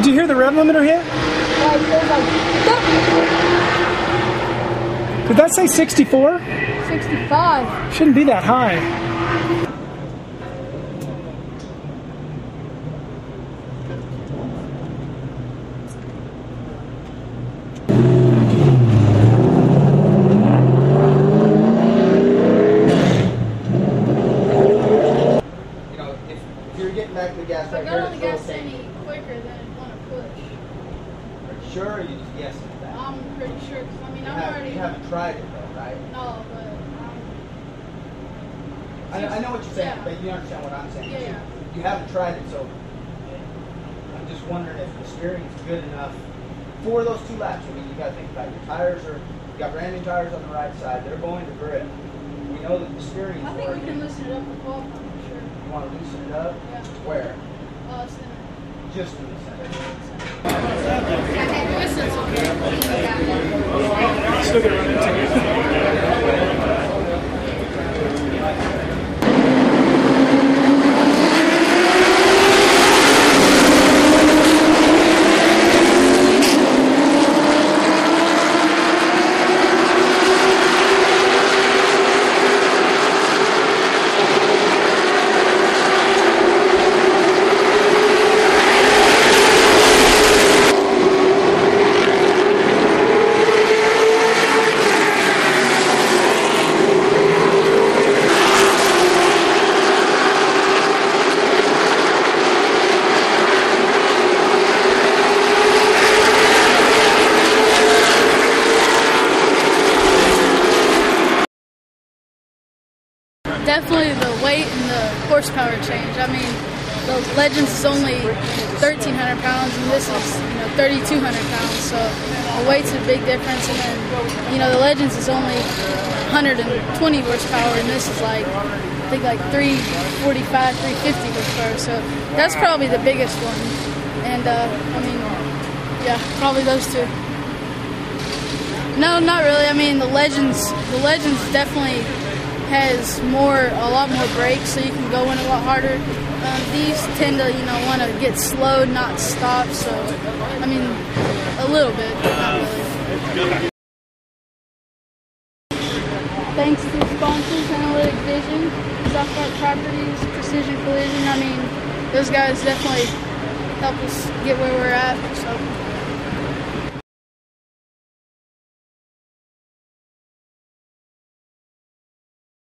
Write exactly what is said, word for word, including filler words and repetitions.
Did you hear the rev limiter hit? Like, it was like, did that say sixty-four? sixty-five. Shouldn't be that high. Back to the gas right I here. got on the gas any quicker than I want to push. Are you sure, or are you just guessing at that? I'm pretty sure, because I mean, you I'm haven't, already... You haven't tried it though, right? No, but... Um, I, I know what you're saying, yeah. but you understand what I'm saying. Yeah, you, yeah. you haven't tried it, so I'm just wondering if the steering's good enough for those two laps. I mean, you got to think about it. Your tires are, you got brand new tires on the right side. They're going to grip. We know that the steering is I think working. we can loosen it up for twelve, I'm sure. You want to loosen it up? Yeah. Where? Uh, center. Just in the center. Still gonna run into it. Definitely the weight and the horsepower change. I mean, the Legends is only thirteen hundred pounds, and this is, you know, thirty-two hundred pounds. So the weight's a big difference. And then, you know, the Legends is only one hundred twenty horsepower, and this is like, I think like three forty-five, three fifty horsepower. So that's probably the biggest one. And uh, I mean, yeah, probably those two. No, not really. I mean, the Legends, the Legends definitely has more, a lot more brakes, so you can go in a lot harder. Um, these tend to, you know, want to get slowed, not stop. So, I mean, a little bit, but not really. Thanks to sponsors, Analytic Vision, Software Properties, Precision Collision. I mean, those guys definitely help us get where we're at. So.